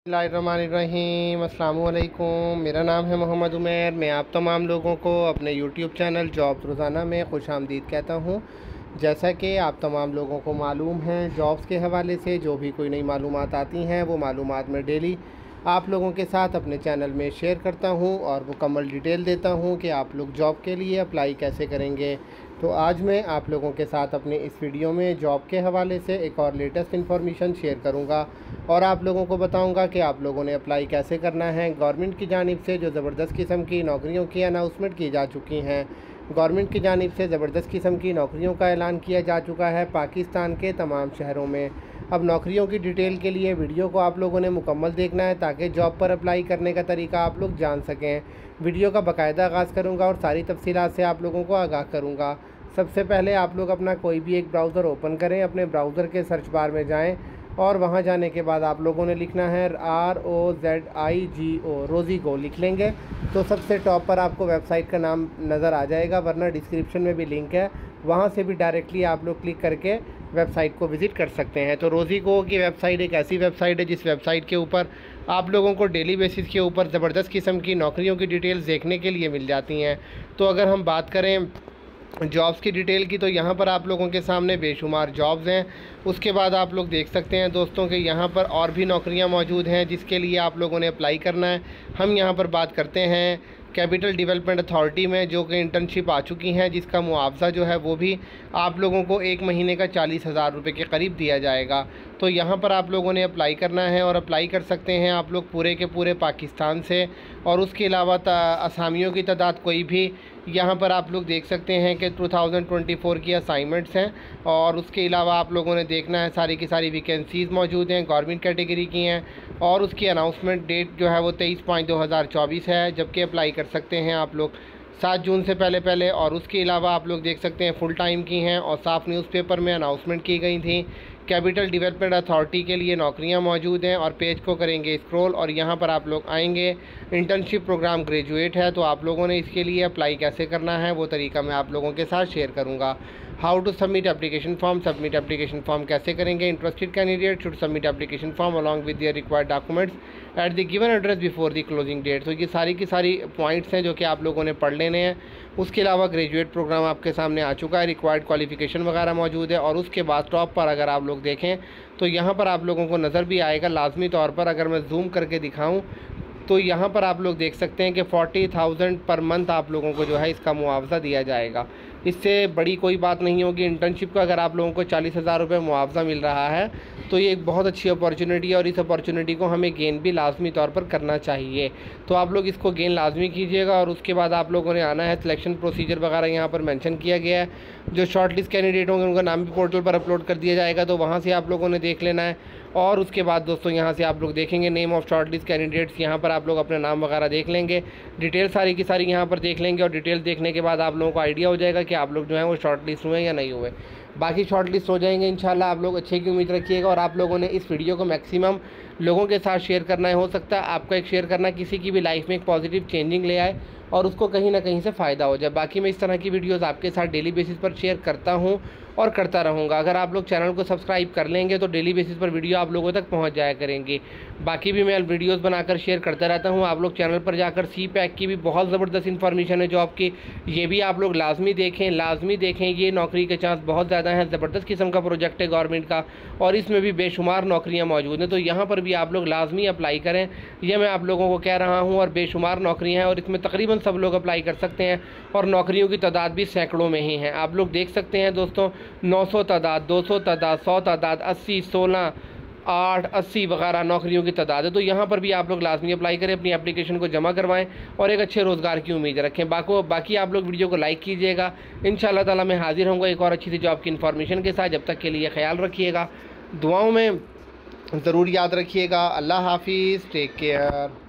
बिस्मिल्लाहिर्रहमानिर्रहीम, अस्सलामुअलैकुम। मेरा नाम है मोहम्मद उमैर। मैं आप तमाम लोगों को अपने यूट्यूब चैनल जॉब्स रोज़ाना में खुशामदीद कहता हूँ। जैसा कि आप तमाम लोगों को मालूम है, जॉब्स के हवाले से जो भी कोई नई मालूमात आती हैं वो मालूमात मैं डेली आप लोगों के साथ अपने चैनल में शेयर करता हूँ और मुकम्मल डिटेल देता हूँ कि आप लोग जॉब के लिए अप्लाई कैसे करेंगे। तो आज मैं आप लोगों के साथ अपने इस वीडियो में जॉब के हवाले से एक और लेटेस्ट इन्फॉर्मेशन शेयर करूँगा और आप लोगों को बताऊँगा कि आप लोगों ने अप्लाई कैसे करना है। गवर्नमेंट की जानिब से जो ज़बरदस्त किस्म की नौकरियों की अनाउंसमेंट की जा चुकी हैं, गवर्नमेंट की जानिब से ज़बरदस्त किस्म की नौकरियों का ऐलान किया जा चुका है पाकिस्तान के तमाम शहरों में। अब नौकरियों की डिटेल के लिए वीडियो को आप लोगों ने मुकम्मल देखना है ताकि जॉब पर अप्लाई करने का तरीका आप लोग जान सकें। वीडियो का बाकायदा आगाज़ करूँगा और सारी तफसीलात से आप लोगों को आगाह करूँगा। सबसे पहले आप लोग अपना कोई भी एक ब्राउज़र ओपन करें, अपने ब्राउज़र के सर्च बार में जाएँ और वहाँ जाने के बाद आप लोगों ने लिखना है ROZIGO, रोज़ीगो लिख लेंगे तो सबसे टॉप पर आपको वेबसाइट का नाम नज़र आ जाएगा, वरना डिस्क्रिप्शन में भी लिंक है, वहाँ से भी डायरेक्टली आप लोग क्लिक करके वेबसाइट को विज़िट कर सकते हैं। तो रोज़ीगो की वेबसाइट एक ऐसी वेबसाइट है जिस वेबसाइट के ऊपर आप लोगों को डेली बेसिस के ऊपर ज़बरदस्त किस्म की नौकरियों की डिटेल्स देखने के लिए मिल जाती हैं। तो अगर हम बात करें जॉब्स की डिटेल की तो यहाँ पर आप लोगों के सामने बेशुमार जॉब्स हैं। उसके बाद आप लोग देख सकते हैं दोस्तों कि यहाँ पर और भी नौकरियाँ मौजूद हैं जिसके लिए आप लोगों ने अप्लाई करना है। हम यहाँ पर बात करते हैं कैपिटल डेवलपमेंट अथॉरिटी में, जो कि इंटर्नशिप आ चुकी हैं, जिसका मुआवजा जो है वो भी आप लोगों को एक महीने का 40,000 रुपये के करीब दिया जाएगा। तो यहाँ पर आप लोगों ने अप्लाई करना है और अप्लाई कर सकते हैं आप लोग पूरे के पूरे पाकिस्तान से। और उसके अलावा असामियों की तादाद कोई भी यहाँ पर आप लोग देख सकते हैं कि 2024 की असाइनमेंट्स हैं। और उसके अलावा आप लोगों ने देखना है सारी की सारी वैकेंसीज़ मौजूद हैं, गवर्नमेंट कैटेगरी की हैं और उसकी अनाउंसमेंट डेट जो है वो 23/5/2024 है, जबकि अप्लाई कर सकते हैं आप लोग 7 जून से पहले। और उसके अलावा आप लोग देख सकते हैं फुल टाइम की हैं और साफ न्यूज़पेपर में अनाउंसमेंट की गई थी। कैपिटल डेवलपमेंट अथॉरिटी के लिए नौकरियां मौजूद हैं और पेज को करेंगे स्क्रॉल और यहाँ पर आप लोग आएंगे। इंटर्नशिप प्रोग्राम ग्रेजुएट है, तो आप लोगों ने इसके लिए अप्लाई कैसे करना है वो तरीका मैं आप लोगों के साथ शेयर करूँगा। How to submit application form, submit application form कैसे करेंगे। Interested candidate should submit application form along with their required documents at the given address before the closing date. तो ये सारी की सारी पॉइंट्स हैं जो कि आप लोगों ने पढ़ लेने हैं। उसके अलावा ग्रेजुएट प्रोग्राम आपके सामने आ चुका है, रिक्वायर्ड क्वालिफिकेशन वगैरह मौजूद है। और उसके बाद टॉप पर अगर आप लोग देखें तो यहाँ पर आप लोगों को नज़र भी आएगा लाजमी तौर पर, अगर मैं जूम करके दिखाऊँ तो यहाँ पर आप लोग देख सकते हैं कि 40,000 पर मंथ आप लोगों को जो है इसका मुआवजा दिया जाएगा। इससे बड़ी कोई बात नहीं होगी। इंटर्नशिप का अगर आप लोगों को 40,000 रुपये मुआवजा मिल रहा है तो ये एक बहुत अच्छी अपॉर्चुनिटी है और इस अपॉर्चुनिटी को हमें गेन भी लाजमी तौर पर करना चाहिए। तो आप लोग इसको गेन लाजमी कीजिएगा। और उसके बाद आप लोगों ने आना है, सिलेक्शन प्रोसीजर वगैरह यहाँ पर मेंशन किया गया है। जो शॉर्ट लिस्ट कैंडिडेट होंगे उनका नाम भी पोर्टल पर अपलोड कर दिया जाएगा, तो वहाँ से आप लोगों ने देख लेना है। और उसके बाद दोस्तों यहाँ से आप लोग देखेंगे name of shortlist candidates, यहाँ पर आप लोग अपने नाम वगैरह देख लेंगे, डिटेल सारी की सारी यहाँ पर देख लेंगे। और डिटेल देखने के बाद आप लोगों को आइडिया हो जाएगा कि आप लोग जो है वो शॉर्ट लिस्ट हुए या नहीं हुए। बाकी शॉर्ट लिस्ट हो जाएंगे इंशाल्लाह। आप लोग अच्छे की उम्मीद रखिएगा और आप लोगों ने इस वीडियो को मैक्सिमम लोगों के साथ शेयर करना है। हो सकता है आपका एक शेयर करना किसी की भी लाइफ में एक पॉजिटिव चेंजिंग ले आए और उसको कहीं ना कहीं से फ़ायदा हो जाए। बाकी मैं इस तरह की वीडियोस आपके साथ डेली बेसिस पर शेयर करता हूं और करता रहूंगा। अगर आप लोग चैनल को सब्सक्राइब कर लेंगे तो डेली बेसिस पर वीडियो आप लोगों तक पहुंच जाया करेंगी। बाकी भी मैं वीडियोस बनाकर शेयर करता रहता हूं। आप लोग चैनल पर जाकर CPAC की भी बहुत ज़बरदस्त इन्फॉर्मेशन है जॉब की, ये भी आप लोग लाजमी देखें। ये नौकरी के चांस बहुत ज़्यादा हैं, ज़बरदस्त किस्म का प्रोजेक्ट है गवर्नमेंट का और इसमें भी बेशुमार नौकरियाँ मौजूद हैं। तो यहाँ पर भी आप लोग लाजमी अप्लाई करें, यह मैं आप लोगों को कह रहा हूँ। और बेशुमार नौकरियाँ हैं और इसमें तकरीबन सब लोग अप्लाई कर सकते हैं और नौकरियों की तादाद भी सैकड़ों में ही है। आप लोग देख सकते हैं दोस्तों, 900 तादाद, 200 तादाद, 100 तादाद, 80, 16, 8, 80 वगैरह नौकरियों की तादाद है। तो यहाँ पर भी आप लोग लाजमी अप्लाई करें, अपनी एप्लीकेशन को जमा करवाएं और एक अच्छे रोज़गार की उम्मीद रखें। बाकी आप लोग वीडियो को लाइक कीजिएगा। इंशाल्लाह ताला मैं हाजिर होऊंगा एक और अच्छी सी जॉब की इन्फॉर्मेशन के साथ। जब तक के लिए ख्याल रखिएगा, दुआओं में ज़रूर याद रखिएगा। अल्लाह हाफिज़, टेक केयर।